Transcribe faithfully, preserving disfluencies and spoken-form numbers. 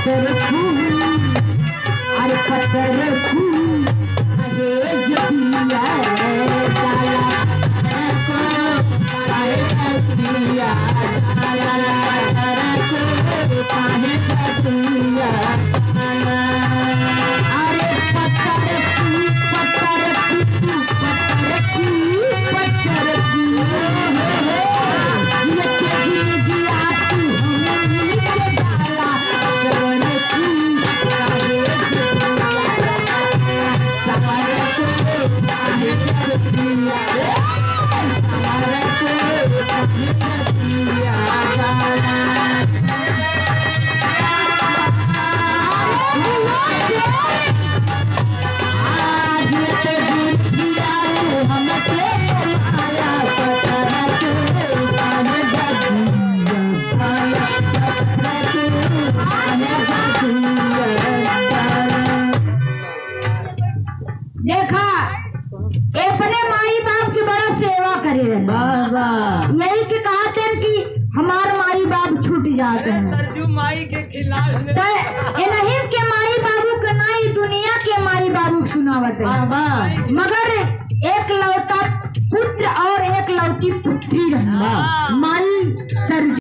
पत्थर फूल अरे पत्थर फूल अरे जबिया डाला को काहे जबिया डाला को काहे जबिया अरे पत्थर फूल पत्थर फूल पत्थर फूल पत्थर देखा अपने माई बाप की बड़ा सेवा करे यही के कहा थे कि हमारे माई बाप छूट जाते हैं सरजू माई के खिलाफ तो नहीं के माई बाबू के नहीं दुनिया के माई बाबू सुनावत है मगर एक लौता पुत्र और एक लौती पुत्री रहा माई सरजू